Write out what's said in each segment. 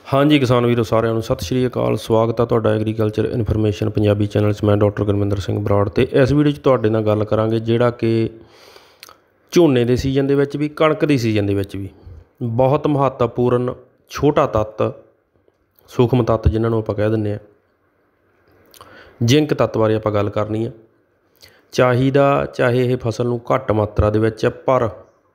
हाँ जी किसान वीरों सारिਆਂ ਨੂੰ सत श्री अकाल। स्वागत है ਤੁਹਾਡਾ एग्रीकल्चर इन्फॉर्मेशन पंजाबी चैनल 'ਚ मैं डॉक्टर गुरमिंदर सिंह बराड़। ਤੇ इस वीडियो 'ਚ ਤੁਹਾਡੇ ਨਾਲ ਗੱਲ ਕਰਾਂਗੇ ਜਿਹੜਾ कि ਝੋਨੇ ਦੇ ਸੀਜ਼ਨ ਦੇ ਵਿੱਚ ਵੀ ਕਣਕ ਦੀ ਸੀਜ਼ਨ ਦੇ ਵਿੱਚ ਵੀ ਬਹੁਤ ਮਹੱਤਵਪੂਰਨ ਛੋਟਾ ਤੱਤ ਸੂਖਮ ਤੱਤ ਜਿਨ੍ਹਾਂ ਨੂੰ ਆਪਾਂ ਕਹਿ ਦਿੰਦੇ ਆ ਜ਼ਿੰਕ ਤੱਤ ਬਾਰੇ ਆਪਾਂ ਗੱਲ ਕਰਨੀ ਆ। ਚਾਹੇ ਇਹ ਫਸਲ ਨੂੰ ਘੱਟ ਮਾਤਰਾ ਦੇ ਵਿੱਚ ਪਰ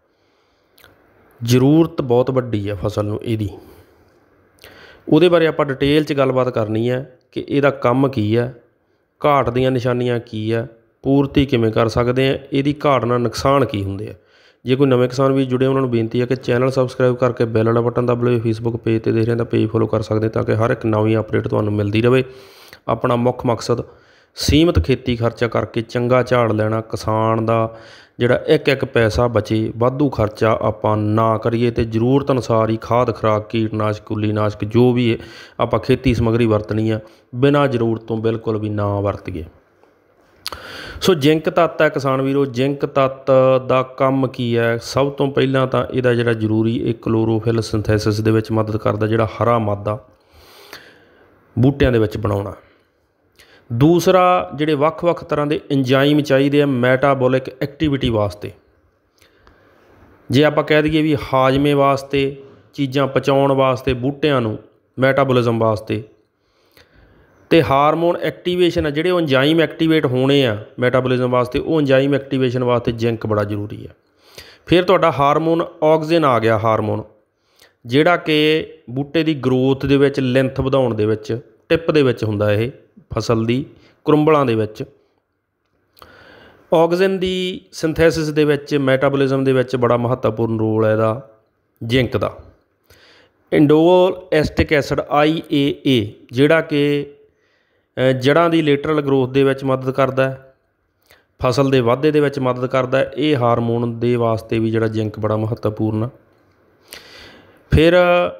ਜ਼ਰੂਰਤ ਬਹੁਤ ਵੱਡੀ ਆ ਫਸਲ ਨੂੰ ਇਹਦੀ। ਉਹਦੇ ਬਾਰੇ ਆਪਾਂ ਡਿਟੇਲ 'ਚ ਗੱਲਬਾਤ ਕਰਨੀ ਹੈ ਕਿ ਇਹਦਾ ਕੰਮ ਕੀ ਹੈ, ਘਾਟ ਦੀਆਂ ਨਿਸ਼ਾਨੀਆਂ ਕੀ ਹੈ, ਪੂਰਤੀ ਕਿਵੇਂ ਕਰ ਸਕਦੇ ਆ, ਇਹਦੀ ਘਾਟ ਨਾਲ ਨੁਕਸਾਨ ਕੀ ਹੁੰਦੇ ਆ। ਜੇ ਕੋਈ ਨਵੇਂ ਕਿਸਾਨ ਵੀ ਜੁੜੇ ਉਹਨਾਂ ਨੂੰ ਬੇਨਤੀ ਹੈ ਕਿ ਚੈਨਲ ਸਬਸਕ੍ਰਾਈਬ ਕਰਕੇ ਬੈਲ ਵਾਲਾ ਬਟਨ ਦਬ ਲਓ। ਫੇਸਬੁੱਕ ਪੇਜ 'ਤੇ ਦੇਖ ਰਹੇ ਤਾਂ ਪੇਜ ਫੋਲੋ ਕਰ ਸਕਦੇ ਤਾਂ ਕਿ ਹਰ ਇੱਕ ਨਵੀਂ ਅਪਡੇਟ ਤੁਹਾਨੂੰ ਮਿਲਦੀ ਰਹੇ। ਆਪਣਾ ਮੁੱਖ ਮਕਸਦ ਸੀਮਤ ਖੇਤੀ ਖਰਚਾ ਕਰਕੇ ਚੰਗਾ ਝਾੜ ਲੈਣਾ, ਕਿਸਾਨ ਦਾ ਜਿਹੜਾ ਇੱਕ ਪੈਸਾ ਬਚੇ, ਵਾਧੂ ਖਰਚਾ ਆਪਾਂ ਨਾ ਕਰੀਏ ਅਤੇ ਜ਼ਰੂਰਤ ਅਨੁਸਾਰ ਹੀ ਖਾਦ ਖੁਰਾਕ ਕੀਟਨਾਸ਼ਕ ਕੁੱਲੀਨਾਸ਼ਕ ਜੋ ਵੀ ਆਪਾਂ ਖੇਤੀ ਸਮੱਗਰੀ ਵਰਤਣੀ ਆ ਬਿਨਾਂ ਜ਼ਰੂਰਤ ਤੋਂ ਬਿਲਕੁਲ ਵੀ ਨਾ ਵਰਤੀਏ। ਸੋ ਜ਼ਿੰਕ ਤੱਤ ਹੈ ਕਿਸਾਨ ਵੀਰੋ। ਜ਼ਿੰਕ ਤੱਤ ਦਾ ਕੰਮ ਕੀ ਹੈ? ਸਭ ਤੋਂ ਪਹਿਲਾਂ ਤਾਂ ਇਹਦਾ ਜਿਹੜਾ ਜ਼ਰੂਰੀ ਇਹ ਕਲੋਰੋਫਿਲ ਸਿੰਥੈਸਿਸ ਦੇ ਵਿੱਚ ਮਦਦ ਕਰਦਾ, ਜਿਹੜਾ ਹਰਾ ਮਾਦਾ ਬੂਟਿਆਂ ਦੇ ਵਿੱਚ ਬਣਾਉਣਾ। ਦੂਸਰਾ ਜਿਹੜੇ ਵੱਖ-ਵੱਖ ਤਰ੍ਹਾਂ ਦੇ ਇੰਜ਼ਾਈਮ ਚਾਹੀਦੇ ਆ ਮੈਟਾਬੋਲਿਕ ਐਕਟੀਵਿਟੀ ਵਾਸਤੇ। ਜੇ ਆਪਾਂ ਕਹਿ ਦਈਏ ਵੀ ਹਾਜ਼ਮੇ ਵਾਸਤੇ, ਚੀਜ਼ਾਂ ਪਚਾਉਣ ਵਾਸਤੇ ਬੂਟਿਆਂ ਨੂੰ, ਮੈਟਾਬੋਲਿਜ਼ਮ ਵਾਸਤੇ ਅਤੇ ਹਾਰਮੋਨ ਐਕਟੀਵੇਸ਼ਨ ਆ, ਜਿਹੜੇ ਉਹ ਇੰਜ਼ਾਈਮ ਐਕਟੀਵੇਟ ਹੋਣੇ ਆ ਮੈਟਾਬੋਲਿਜ਼ਮ ਵਾਸਤੇ, ਉਹ ਇੰਜ਼ਾਈਮ ਐਕਟੀਵੇਸ਼ਨ ਵਾਸਤੇ ਜ਼ਿੰਕ ਬੜਾ ਜ਼ਰੂਰੀ ਹੈ। ਫਿਰ ਤੁਹਾਡਾ ਹਾਰਮੋਨ ਆਕਸੀਜਨ ਆ ਗਿਆ, ਹਾਰਮੋਨ ਜਿਹੜਾ ਕਿ ਬੂਟੇ ਦੀ ਗਰੋਥ ਦੇ ਵਿੱਚ, ਲੈਂਥ ਵਧਾਉਣ ਦੇ ਵਿੱਚ, ਟਿਪ ਦੇ ਵਿੱਚ ਹੁੰਦਾ। ਇਹ ਫਸਲ ਦੀ ਕਰੁੰਬਲਾਂ ਦੇ ਵਿੱਚ ਆਕਸੀਜਨ ਦੀ ਸਿੰਥੈਸਿਸ ਦੇ ਵਿੱਚ, ਮੈਟਾਬੋਲਿਜ਼ਮ ਦੇ ਵਿੱਚ ਬੜਾ ਮਹੱਤਵਪੂਰਨ ਰੋਲ ਹੈ ਇਹਦਾ ਜ਼ਿੰਕ ਦਾ। ਇੰਡੋਲ ਐਸਟਿਕ ਐਸਿਡ IAA ਜਿਹੜਾ ਕਿ ਜੜ੍ਹਾਂ ਦੀ ਲੇਟਰਲ ਗਰੋਥ ਦੇ ਵਿੱਚ ਮਦਦ ਕਰਦਾ ਹੈ, ਫਸਲ ਦੇ ਵਾਧੇ ਦੇ ਵਿੱਚ ਮਦਦ ਕਰਦਾ ਹੈ। ਇਹ ਹਾਰਮੋਨ ਦੇ ਵਾਸਤੇ ਵੀ ਜਿਹੜਾ ਜ਼ਿੰਕ ਬੜਾ ਮਹੱਤਵਪੂਰਨ ਆ। ਫਿਰ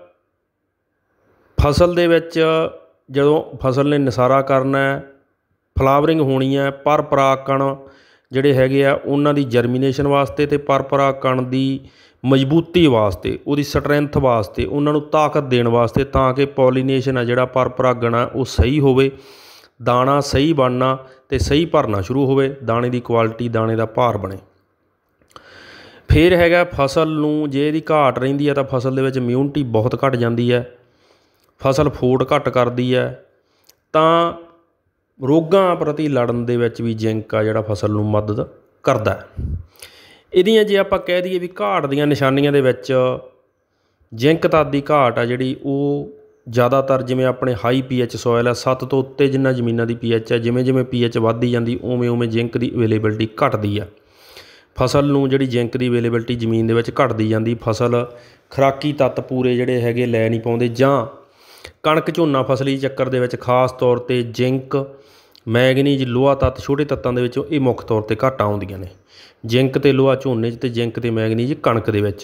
ਫਸਲ ਦੇ ਵਿੱਚ ਜਦੋਂ ਫਸਲ ਨੇ ਨਿਸਾਰਾ ਕਰਨਾ, ਫਲਾਵਰਿੰਗ ਹੋਣੀ ਹੈ, ਪਰ ਪਰਾਗਕਣ ਜਿਹੜੇ ਹੈਗੇ ਆ ਉਹਨਾਂ ਦੀ ਜਰਮੀਨੇਸ਼ਨ ਵਾਸਤੇ ਅਤੇ ਪਰ ਪਰਾਗਕਣ ਦੀ ਮਜ਼ਬੂਤੀ ਵਾਸਤੇ, ਉਹਦੀ ਸਟਰੈਂਥ ਵਾਸਤੇ, ਉਹਨਾਂ ਨੂੰ ਤਾਕਤ ਦੇਣ ਵਾਸਤੇ, ਤਾਂ ਕਿ ਪੋਲੀਨੇਸ਼ਨ ਆ ਜਿਹੜਾ ਪਰ ਪਰਾਗਣ ਆ ਉਹ ਸਹੀ ਹੋਵੇ, ਦਾਣਾ ਸਹੀ ਬਣਨਾ ਅਤੇ ਸਹੀ ਭਰਨਾ ਸ਼ੁਰੂ ਹੋਵੇ, ਦਾਣੇ ਦੀ ਕੁਆਲਿਟੀ, ਦਾਣੇ ਦਾ ਭਾਰ ਬਣੇ। ਫਿਰ ਹੈਗਾ ਫਸਲ ਨੂੰ ਜੇ ਇਹਦੀ ਘਾਟ ਰਹਿੰਦੀ ਹੈ ਤਾਂ ਫਸਲ ਦੇ ਵਿੱਚ ਇਮਿਊਨਿਟੀ ਬਹੁਤ ਘੱਟ ਜਾਂਦੀ ਹੈ, ਫਸਲ ਫੋਟ ਘੱਟ ਕਰਦੀ ਹੈ, ਤਾਂ ਰੋਗਾਂ ਪ੍ਰਤੀ ਲੜਨ ਦੇ ਵਿੱਚ ਵੀ ਜ਼ਿੰਕ ਆ ਜਿਹੜਾ ਫਸਲ ਨੂੰ ਮਦਦ ਕਰਦਾ ਹੈ। ਇਹਦੀਆਂ ਜੇ ਆਪਾਂ ਕਹਿ ਦਈਏ ਵੀ ਘਾਟ ਦੀਆਂ ਨਿਸ਼ਾਨੀਆਂ ਦੇ ਵਿੱਚ ਜ਼ਿੰਕ ਤੱਤ ਦੀ ਘਾਟ ਆ ਜਿਹੜੀ ਉਹ ਜ਼ਿਆਦਾਤਰ ਜਿਵੇਂ ਆਪਣੇ ਹਾਈ pH ਸੋਇਲ ਹੈ, 7 ਤੋਂ ਉੱਤੇ ਜਿੰਨਾ ਜ਼ਮੀਨਾਂ ਦੀ pH ਹੈ, ਜਿਵੇਂ pH ਵੱਧਦੀ ਜਾਂਦੀ ਉਵੇਂ ਜ਼ਿੰਕ ਦੀ ਅਵੇਲੇਬਿਲਿਟੀ ਘਟਦੀ ਆ। ਫਸਲ ਨੂੰ ਜਿਹੜੀ ਜ਼ਿੰਕ ਦੀ ਅਵੇਲੇਬਿਲਿਟੀ ਜ਼ਮੀਨ ਦੇ ਵਿੱਚ ਘਟਦੀ ਜਾਂਦੀ, ਫਸਲ ਖੁਰਾਕੀ ਤੱਤ ਪੂਰੇ ਜਿਹੜੇ ਹੈਗੇ ਲੈ ਨਹੀਂ ਪਾਉਂਦੇ, ਜਾਂ ਕਣਕ ਝੋਨਾ ਫਸਲੀ ਚੱਕਰ ਦੇ ਵਿੱਚ ਖਾਸ ਤੌਰ 'ਤੇ ਜ਼ਿੰਕ, ਮੈਗਨੀਜ਼, ਲੋਹਾ ਤੱਤ, ਛੋਟੇ ਤੱਤਾਂ ਦੇ ਵਿੱਚੋਂ ਇਹ ਮੁੱਖ ਤੌਰ 'ਤੇ ਘੱਟ ਆਉਂਦੀਆਂ ਨੇ। ਜ਼ਿੰਕ ਅਤੇ ਲੋਹਾ ਝੋਨੇ 'ਚ ਅਤੇ ਜ਼ਿੰਕ ਅਤੇ ਮੈਗਨੀਜ਼ ਕਣਕ ਦੇ ਵਿੱਚ।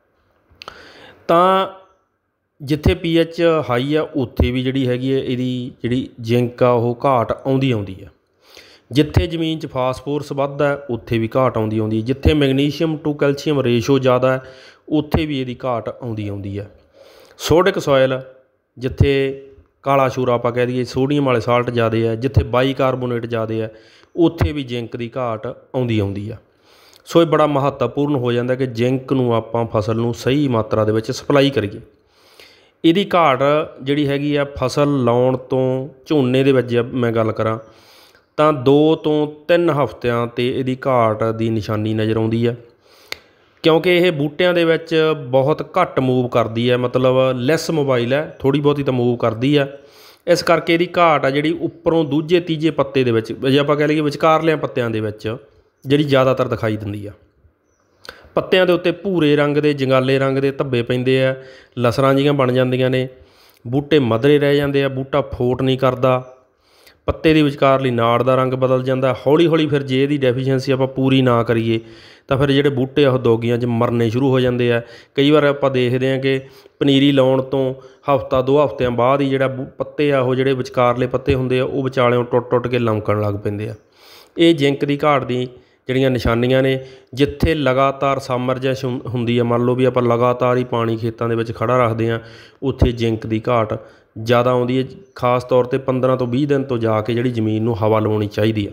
ਤਾਂ ਜਿੱਥੇ pH ਹਾਈ ਆ ਉੱਥੇ ਵੀ ਜਿਹੜੀ ਹੈਗੀ ਹੈ ਇਹਦੀ ਜਿਹੜੀ ਜ਼ਿੰਕ ਆ ਉਹ ਘਾਟ ਆਉਂਦੀ ਆ। ਜਿੱਥੇ ਜ਼ਮੀਨ 'ਚ ਫਾਸਫੋਰਸ ਵੱਧਦਾ ਉੱਥੇ ਵੀ ਘਾਟ ਆਉਂਦੀ ਹੈ। ਜਿੱਥੇ ਮੈਗਨੀਸ਼ੀਅਮ ਟੂ ਕੈਲਸ਼ੀਅਮ ਰੇਸ਼ੋ ਜ਼ਿਆਦਾ ਹੈ ਉੱਥੇ ਵੀ ਇਹਦੀ ਘਾਟ ਆਉਂਦੀ ਹੈ। ਸੋਡਿਕ ਸੋਇਲ ਜਿੱਥੇ ਕਾਲਾ ਸ਼ੂਰਾ ਆਪਾਂ ਕਹਿ ਦਈਏ, ਸੋਡੀਅਮ ਵਾਲੇ ਸਾਲਟ ਜ਼ਿਆਦਾ ਹੈ, ਜਿੱਥੇ ਬਾਈਕਾਰਬੋਨੇਟ ਜ਼ਿਆਦਾ ਹੈ ਉੱਥੇ ਵੀ ਜ਼ਿੰਕ ਦੀ ਘਾਟ ਆਉਂਦੀ ਆ। ਸੋ ਇਹ ਬੜਾ ਮਹੱਤਵਪੂਰਨ ਹੋ ਜਾਂਦਾ ਕਿ ਜ਼ਿੰਕ ਨੂੰ ਆਪਾਂ ਫਸਲ ਨੂੰ ਸਹੀ ਮਾਤਰਾ ਦੇ ਵਿੱਚ ਸਪਲਾਈ ਕਰੀਏ। ਇਹਦੀ ਘਾਟ ਜਿਹੜੀ ਹੈਗੀ ਆ ਫਸਲ ਲਾਉਣ ਤੋਂ, ਝੋਨੇ ਦੇ ਵਿੱਚ ਮੈਂ ਗੱਲ ਕਰਾਂ ਤਾਂ 2 ਤੋਂ 3 ਹਫ਼ਤਿਆਂ 'ਤੇ ਇਹਦੀ ਘਾਟ ਦੀ ਨਿਸ਼ਾਨੀ ਨਜ਼ਰ ਆਉਂਦੀ ਹੈ, ਕਿਉਂਕਿ ਇਹ ਬੂਟਿਆਂ ਦੇ ਵਿੱਚ ਬਹੁਤ ਘੱਟ ਮੂਵ ਕਰਦੀ ਹੈ, ਮਤਲਬ ਲੈਸ ਮੋਬਾਈਲ ਹੈ, ਥੋੜ੍ਹੀ ਬਹੁਤੀ ਤਾਂ ਮੂਵ ਕਰਦੀ ਆ। ਇਸ ਕਰਕੇ ਇਹਦੀ ਘਾਟ ਆ ਜਿਹੜੀ ਉੱਪਰੋਂ ਦੂਜੇ ਤੀਜੇ ਪੱਤੇ ਦੇ ਵਿੱਚ, ਜੇ ਆਪਾਂ ਕਹਿ ਲਈਏ ਵਿਚਕਾਰਲਿਆਂ ਪੱਤਿਆਂ ਦੇ ਵਿੱਚ ਜਿਹੜੀ ਜ਼ਿਆਦਾਤਰ ਦਿਖਾਈ ਦਿੰਦੀ ਆ। ਪੱਤਿਆਂ ਦੇ ਉੱਤੇ ਭੂਰੇ ਰੰਗ ਦੇ, ਜੰਗਾਲੇ ਰੰਗ ਦੇ ਧੱਬੇ ਪੈਂਦੇ ਆ, ਲਸਰਾਂ ਜਿਹੀਆਂ ਬਣ ਜਾਂਦੀਆਂ ਨੇ, ਬੂਟੇ ਮਧਰੇ ਰਹਿ ਜਾਂਦੇ ਆ, ਬੂਟਾ ਫੋਟ ਨਹੀਂ ਕਰਦਾ, ਪੱਤੇ ਦੀ ਵਿਚਕਾਰਲੀ ਨਾੜ ਦਾ ਰੰਗ ਬਦਲ ਜਾਂਦਾ ਹੌਲੀ। ਫਿਰ ਜੇ ਇਹਦੀ ਡੈਫੀਸ਼ੀਐਂਸੀ ਆਪਾਂ ਪੂਰੀ ਨਾ ਕਰੀਏ ਤਾਂ ਫਿਰ ਜਿਹੜੇ ਬੂਟੇ ਆ ਉਹ ਦੋਗੀਆਂ 'ਚ ਮਰਨੇ ਸ਼ੁਰੂ ਹੋ ਜਾਂਦੇ ਆ। ਕਈ ਵਾਰ ਆਪਾਂ ਦੇਖਦੇ ਹਾਂ ਕਿ ਪਨੀਰੀ ਲਾਉਣ ਤੋਂ ਹਫ਼ਤਾ 2 ਹਫ਼ਤਿਆਂ ਬਾਅਦ ਹੀ ਜਿਹੜਾ ਪੱਤੇ ਆ ਉਹ ਜਿਹੜੇ ਵਿਚਕਾਰਲੇ ਪੱਤੇ ਹੁੰਦੇ ਆ ਉਹ ਵਿਚਾਲਿਓਂ ਟੁੱਟ ਕੇ ਲਮਕਣ ਲੱਗ ਪੈਂਦੇ ਆ। ਇਹ ਜ਼ਿੰਕ ਦੀ ਘਾਟ ਦੀ ਜਿਹੜੀਆਂ ਨਿਸ਼ਾਨੀਆਂ ਨੇ, ਜਿੱਥੇ ਲਗਾਤਾਰ ਸਾਮਰਜੈਸ਼ ਹੁੰਦੀ ਹੈ, ਮੰਨ ਲਓ ਵੀ ਆਪਾਂ ਲਗਾਤਾਰ ਹੀ ਪਾਣੀ ਖੇਤਾਂ ਦੇ ਵਿੱਚ ਖੜਾ ਰੱਖਦੇ ਹਾਂ, ਉੱਥੇ ਜ਼ਿੰਕ ਦੀ ਘਾਟ ਜ਼ਿਆਦਾ ਆਉਂਦੀ ਹੈ। ਖਾਸ ਤੌਰ 'ਤੇ 15 ਤੋਂ 20 ਦਿਨ ਤੋਂ ਜਾ ਕੇ ਜਿਹੜੀ ਜ਼ਮੀਨ ਨੂੰ ਹਵਾ ਲਵਾਉਣੀ ਚਾਹੀਦੀ ਆ।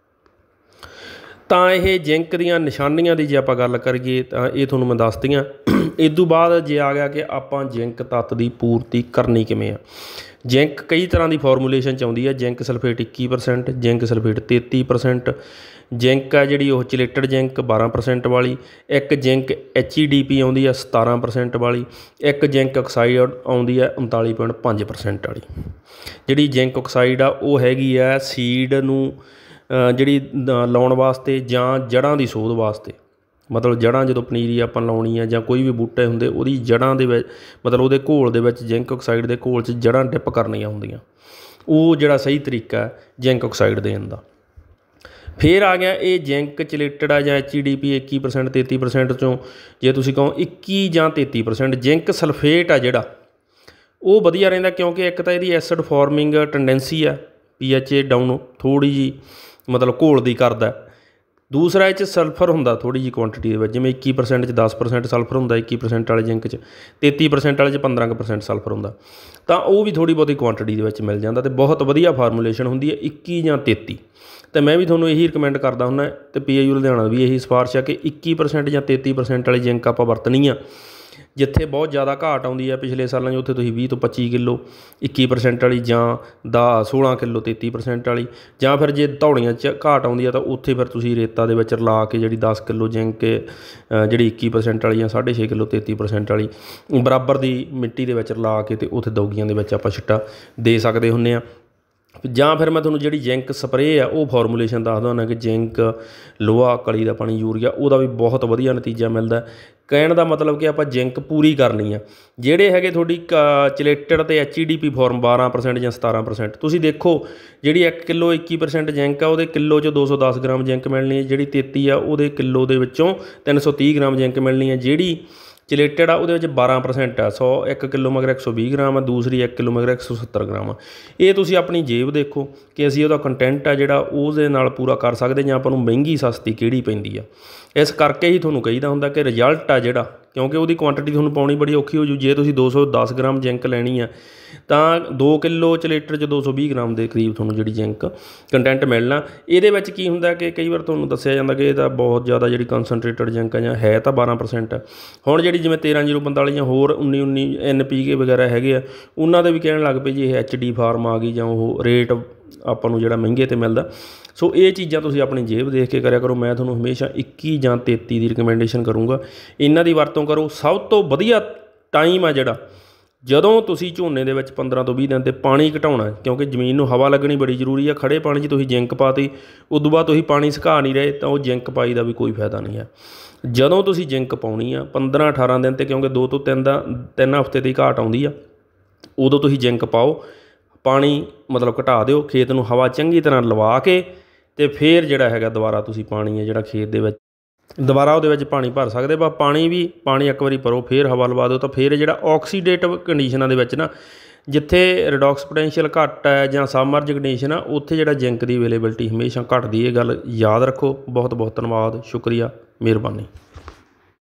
ਤਾਂ ਇਹ ਜ਼ਿੰਕ ਦੀਆਂ ਨਿਸ਼ਾਨੀਆਂ ਦੀ ਜੇ ਆਪਾਂ ਗੱਲ ਕਰੀਏ ਤਾਂ ਇਹ ਤੁਹਾਨੂੰ ਮੈਂ ਦੱਸਤੀਆਂ। ਇਸ ਤੋਂ ਬਾਅਦ ਜੇ ਆ ਗਿਆ ਕਿ ਆਪਾਂ ਜ਼ਿੰਕ ਤੱਤ ਦੀ ਪੂਰਤੀ ਕਰਨੀ ਕਿਵੇਂ ਆ। ਜ਼ਿੰਕ ਕਈ ਤਰ੍ਹਾਂ ਦੀ ਫਾਰਮੂਲੇਸ਼ਨ 'ਚ ਆਉਂਦੀ ਹੈ। Zinc sulphate 21%, zinc sulphate 33%, zinc ਆ ਜਿਹੜੀ ਉਹ ਚਿਲੇਟਡ ਜ਼ਿੰਕ 12% ਵਾਲੀ, ਇੱਕ ਜ਼ਿੰਕ HEDP ਆਉਂਦੀ ਆ 17% ਵਾਲੀ, ਇੱਕ ਜ਼ਿੰਕ ਆਕਸਾਈਡ ਆਉਂਦੀ ਆ 39.5% ਵਾਲੀ। ਜਿਹੜੀ ਜ਼ਿੰਕ ਆਕਸਾਈਡ ਆ ਉਹ ਹੈਗੀ ਆ ਸੀਡ ਨੂੰ ਜਿਹੜੀ ਲਾਉਣ ਵਾਸਤੇ ਜਾਂ ਜੜ੍ਹਾਂ ਦੀ ਸੋਧ ਵਾਸਤੇ। ਮਤਲਬ ਜੜ੍ਹਾਂ ਜਦੋਂ ਪਨੀਰੀ ਆਪਾਂ ਲਾਉਣੀ ਆ ਜਾਂ ਕੋਈ ਵੀ ਬੂਟੇ ਹੁੰਦੇ, ਉਹਦੀ ਜੜ੍ਹਾਂ ਦੇ ਵਿੱਚ ਮਤਲਬ ਉਹਦੇ ਘੋਲ ਦੇ ਵਿੱਚ ਜ਼ਿੰਕ ਆਕਸਾਈਡ ਦੇ ਘੋਲ 'ਚ ਜੜ੍ਹਾਂ ਡਿਪ ਕਰਨੀਆਂ ਹੁੰਦੀਆਂ। ਉਹ ਜਿਹੜਾ ਸਹੀ ਤਰੀਕਾ ਹੈ ਜ਼ਿੰਕ ਆਕਸਾਈਡ ਦੇਣ ਦਾ। ਫਿਰ ਆ ਗਿਆ ਇਹ ਜ਼ਿੰਕ ਚਿਲੇਟਡ ਆ ਜਾਂ HEDP 21% 33% 'ਚੋਂ ਜੇ ਤੁਸੀਂ ਕਹੋ 21 ਜਾਂ 33%। ਜ਼ਿੰਕ ਸਲਫੇਟ ਆ ਜਿਹੜਾ ਉਹ ਵਧੀਆ ਰਹਿੰਦਾ, ਕਿਉਂਕਿ ਇੱਕ ਤਾਂ ਇਹਦੀ ਐਸਿਡ ਫਾਰਮਿੰਗ ਟੈਂਡੈਂਸੀ ਆ, pH ਡਾਊਨ ਥੋੜ੍ਹੀ ਜਿਹੀ ਮਤਲਬ ਘੋਲ ਦੀ ਕਰਦਾ। ਦੂਸਰਾ ਇਹ 'ਚ ਸਲਫਰ ਹੁੰਦਾ ਥੋੜ੍ਹੀ ਜਿਹੀ ਕੁਆਂਟਿਟੀ ਦੇ ਵਿੱਚ, ਜਿਵੇਂ 21% 'ਚ 10% ਸਲਫਰ ਹੁੰਦਾ 21% ਵਾਲੇ ਜ਼ਿੰਕ 'ਚ, 33% ਵਾਲੇ 'ਚ 15% ਸਲਫਰ ਹੁੰਦਾ। ਤਾਂ ਉਹ ਵੀ ਥੋੜ੍ਹੀ ਬਹੁਤੀ ਕੁਆਂਟਿਟੀ ਦੇ ਵਿੱਚ ਮਿਲ ਜਾਂਦਾ ਅਤੇ ਬਹੁਤ ਵਧੀਆ ਫਾਰਮੂਲੇਸ਼ਨ ਹੁੰਦੀ ਹੈ 21 ਜਾਂ 33। ਅਤੇ ਮੈਂ ਵੀ ਤੁਹਾਨੂੰ ਇਹੀ ਰਿਕਮੈਂਡ ਕਰਦਾ ਹੁੰਦਾ ਅਤੇ PIU ਲੁਧਿਆਣਾ ਵੀ ਇਹੀ ਸਿਫਾਰਿਸ਼ ਆ ਕਿ 21% ਜਾਂ 33% ਵਾਲੀ ਜ਼ਿੰਕ ਆਪਾਂ ਵਰਤਣੀ ਆ। ਜਿੱਥੇ ਬਹੁਤ ਜ਼ਿਆਦਾ ਘਾਟ ਆਉਂਦੀ ਹੈ ਪਿਛਲੇ ਸਾਲਾਂ 'ਚ, ਉੱਥੇ ਤੁਸੀਂ 20 ਤੋਂ 25 ਕਿਲੋ 21% ਵਾਲੀ ਜਾਂ 16 ਕਿਲੋ 33% ਵਾਲੀ, ਜਾਂ ਫਿਰ ਜੇ ਧੌਲੀਆਂ 'ਚ ਘਾਟ ਆਉਂਦੀ ਆ ਤਾਂ ਉੱਥੇ ਫਿਰ ਤੁਸੀਂ ਰੇਤਾ ਦੇ ਵਿੱਚ ਰਲਾ ਕੇ ਜਿਹੜੀ 10 ਕਿਲੋ ਜ਼ਿੰਕ ਜਿਹੜੀ 21% ਵਾਲੀ ਜਾਂ 6.5 ਕਿਲੋ 33% ਵਾਲੀ ਬਰਾਬਰ ਦੀ ਮਿੱਟੀ ਦੇ ਵਿੱਚ ਰਲਾ ਕੇ ਅਤੇ ਉੱਥੇ ਦੌਗੀਆਂ ਦੇ ਵਿੱਚ ਆਪਾਂ ਛਿੱਟਾ ਦੇ ਸਕਦੇ ਹੁੰਦੇ ਹਾਂ। ਜਾਂ ਫਿਰ ਮੈਂ ਤੁਹਾਨੂੰ ਜਿਹੜੀ ਜ਼ਿੰਕ ਸਪਰੇਅ ਆ ਉਹ ਫਾਰਮੂਲੇਸ਼ਨ ਦੱਸਦਾ ਹੁੰਦਾ ਕਿ ਜ਼ਿੰਕ, ਲੋਹਾ, ਕਲੀ ਦਾ ਪਾਣੀ, ਯੂਰੀਆ, ਉਹਦਾ ਵੀ ਬਹੁਤ ਵਧੀਆ ਨਤੀਜਾ ਮਿਲਦਾ। ਕਹਿਣ ਦਾ ਮਤਲਬ ਕਿ ਆਪਾਂ ਜ਼ਿੰਕ ਪੂਰੀ ਕਰਨੀ ਆ। ਜਿਹੜੇ ਹੈਗੇ ਤੁਹਾਡੀ ਚਿਲੇਟਡ ਅਤੇ HEDP ਫਾਰਮ 12% ਜਾਂ 17%, ਤੁਸੀਂ ਦੇਖੋ ਜਿਹੜੀ 1 ਕਿਲੋ 21% ਜ਼ਿੰਕ ਆ ਉਹਦੇ ਕਿਲੋ 'ਚ 210 ਗ੍ਰਾਮ ਜ਼ਿੰਕ ਮਿਲਣੀ ਹੈ, ਜਿਹੜੀ 33 ਆ ਉਹਦੇ ਕਿਲੋ ਦੇ ਵਿੱਚੋਂ 330 ਗ੍ਰਾਮ ਜ਼ਿੰਕ ਮਿਲਣੀ ਹੈ, ਜਿਹੜੀ ਚਿਲੇਟਡ ਆ ਉਹਦੇ ਵਿੱਚ 12% ਆ, 1 ਕਿਲੋ ਮਗਰ 120 ਗ੍ਰਾਮ ਆ, ਦੂਸਰੀ 1 ਕਿਲੋ ਮਗਰ 170 ਗ੍ਰਾਮ ਆ। ਇਹ ਤੁਸੀਂ ਆਪਣੀ ਜੇਬ ਦੇਖੋ ਕਿ ਅਸੀਂ ਉਹਦਾ ਕੰਟੈਂਟ ਆ ਜਿਹੜਾ ਉਹਦੇ ਨਾਲ ਪੂਰਾ ਕਰ ਸਕਦੇ ਜਾਂ ਆਪਾਂ ਨੂੰ ਮਹਿੰਗੀ ਸਸਤੀ ਕਿਹੜੀ ਪੈਂਦੀ ਆ। ਇਸ ਕਰਕੇ ਹੀ ਤੁਹਾਨੂੰ ਕਹੀਦਾ ਹੁੰਦਾ ਕਿ ਰਿਜ਼ਲਟ ਆ ਜਿਹੜਾ, ਕਿਉਂਕਿ ਉਹਦੀ ਕੁਆਂਟਿਟੀ ਤੁਹਾਨੂੰ ਪਾਉਣੀ ਬੜੀ ਔਖੀ ਹੋ ਜੂ। ਜੇ ਤੁਸੀਂ 210 ਗ੍ਰਾਮ ਜ਼ਿੰਕ ਲੈਣੀ ਆ ਤਾਂ 2 ਕਿਲੋ ਚਿਲੇਟਡ 'ਚ 220 ਗ੍ਰਾਮ ਦੇ ਕਰੀਬ ਤੁਹਾਨੂੰ ਜਿਹੜੀ ਜ਼ਿੰਕ ਕੰਟੈਂਟ ਮਿਲਣਾ। ਇਹਦੇ ਵਿੱਚ ਕੀ ਹੁੰਦਾ ਕਿ ਕਈ ਵਾਰ ਤੁਹਾਨੂੰ ਦੱਸਿਆ ਜਾਂਦਾ ਕਿ ਇਹ ਤਾਂ ਬਹੁਤ ਜ਼ਿਆਦਾ ਜਿਹੜੀ ਕੰਸਨਟ੍ਰੇਟਡ ਜ਼ਿੰਕ ਆ ਜਾਂ ਹੈ ਤਾਂ 12%। ਹੁਣ ਜਿਹੜੀ ਜਿਵੇਂ 13-045 ਜਾਂ ਹੋਰ 19-19 NPK ਵਗੈਰਾ ਹੈਗੇ ਆ, ਉਹਨਾਂ ਦੇ ਵੀ ਕਹਿਣ ਲੱਗ ਪਏ ਜੀ ਇਹ HD ਫਾਰਮ ਆ ਗਈ ਜਾਂ ਉਹ ਰੇਟ ਆਪਾਂ ਨੂੰ ਜਿਹੜਾ ਮਹਿੰਗੇ 'ਤੇ ਮਿਲਦਾ। ਸੋ ਇਹ ਚੀਜ਼ਾਂ ਤੁਸੀਂ ਆਪਣੀ ਜੇਬ ਦੇਖ ਕੇ ਕਰਿਆ ਕਰੋ। ਮੈਂ ਤੁਹਾਨੂੰ ਹਮੇਸ਼ਾ 21 ਜਾਂ 33 ਦੀ ਰਿਕਮੈਂਡੇਸ਼ਨ ਕਰੂੰਗਾ। ਇਹਨਾਂ ਦੀ ਵਰਤੋਂ ਕਰੋ। ਸਭ ਤੋਂ ਵਧੀਆ ਟਾਈਮ ਆ ਜਿਹੜਾ ਜਦੋਂ ਤੁਸੀਂ ਝੋਨੇ ਦੇ ਵਿੱਚ 15 ਤੋਂ 20 ਦਿਨ 'ਤੇ ਪਾਣੀ ਘਟਾਉਣਾ, ਕਿਉਂਕਿ ਜ਼ਮੀਨ ਨੂੰ ਹਵਾ ਲੱਗਣੀ ਬੜੀ ਜ਼ਰੂਰੀ ਆ। ਖੜ੍ਹੇ ਪਾਣੀ 'ਚ ਤੁਸੀਂ ਜ਼ਿੰਕ ਪਾਤੀ, ਉਦੋਂ ਬਾਅਦ ਤੁਸੀਂ ਪਾਣੀ ਸੁਕਾ ਨਹੀਂ ਰਹੇ ਤਾਂ ਉਹ ਜ਼ਿੰਕ ਪਾਈ ਦਾ ਵੀ ਕੋਈ ਫਾਇਦਾ ਨਹੀਂ ਹੈ। ਜਦੋਂ ਤੁਸੀਂ ਜ਼ਿੰਕ ਪਾਉਣੀ ਆ 15-18 ਦਿਨ 'ਤੇ, ਕਿਉਂਕਿ 2 ਤੋਂ 3 ਹਫ਼ਤੇ ਦੀ ਘਾਟ ਆਉਂਦੀ ਆ, ਉਦੋਂ ਤੁਸੀਂ ਜ਼ਿੰਕ ਪਾਓ। ਪਾਣੀ ਮਤਲਬ ਘਟਾ ਦਿਓ, ਖੇਤ ਨੂੰ ਹਵਾ ਚੰਗੀ ਤਰ੍ਹਾਂ ਲਵਾ ਕੇ ਅਤੇ ਫਿਰ ਜਿਹੜਾ ਹੈਗਾ ਦੁਬਾਰਾ ਤੁਸੀਂ ਪਾਣੀ ਹੈ ਜਿਹੜਾ ਖੇਤ ਦੇ ਵਿੱਚ ਦੁਬਾਰਾ ਉਹਦੇ ਵਿੱਚ ਪਾਣੀ ਭਰ ਸਕਦੇ। ਬਸ ਪਾਣੀ ਇੱਕ ਵਾਰੀ ਭਰੋ, ਫਿਰ ਹਵਾ ਲਵਾ ਦਿਓ, ਤਾਂ ਫਿਰ ਜਿਹੜਾ ਆਕਸੀਡੇਟਿਵ ਕੰਡੀਸ਼ਨਾਂ ਦੇ ਵਿੱਚ ਨਾ, ਜਿੱਥੇ ਰਿਡੋਕਸ ਪੋਟੈਂਸ਼ੀਅਲ ਘੱਟ ਹੈ ਜਾਂ ਸਾਬਮਰਜ ਕੰਡੀਸ਼ਨ ਆ, ਉੱਥੇ ਜਿਹੜਾ ਜ਼ਿੰਕ ਦੀ ਅਵੇਲੇਬਿਲਿਟੀ ਹਮੇਸ਼ਾ ਘੱਟਦੀ। ਇਹ ਗੱਲ ਯਾਦ ਰੱਖੋ। ਬਹੁਤ ਬਹੁਤ ਧੰਨਵਾਦ, ਸ਼ੁਕਰੀਆ, ਮਿਹਰਬਾਨੀ।